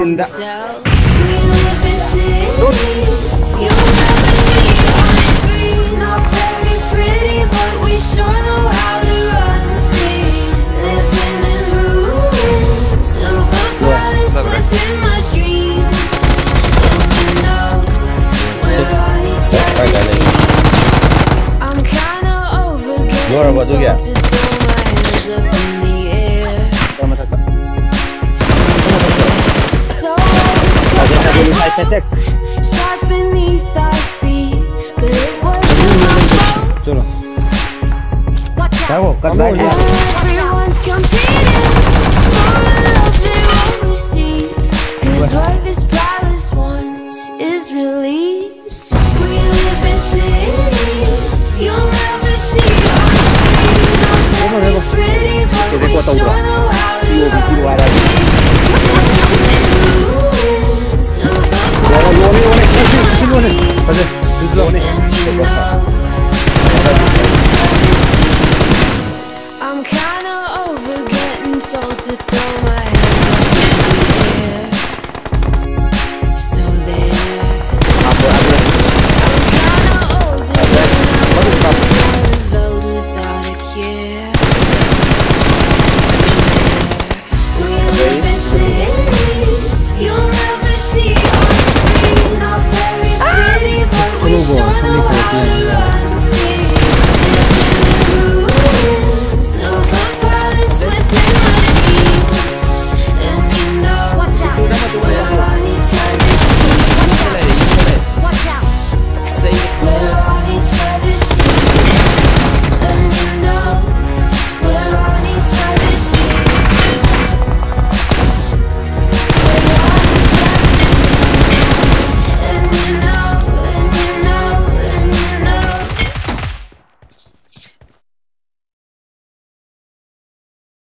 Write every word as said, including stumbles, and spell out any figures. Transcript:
Indah. Luar apa tuh ya? Sama satu. Ada satu lima sesek. Coba. Tahu kan lagi. Jadi kau tahu tak? Dua biji luar lagi. Dua ni, dua ni, dua ni, dua ni. Pasal, dua ni.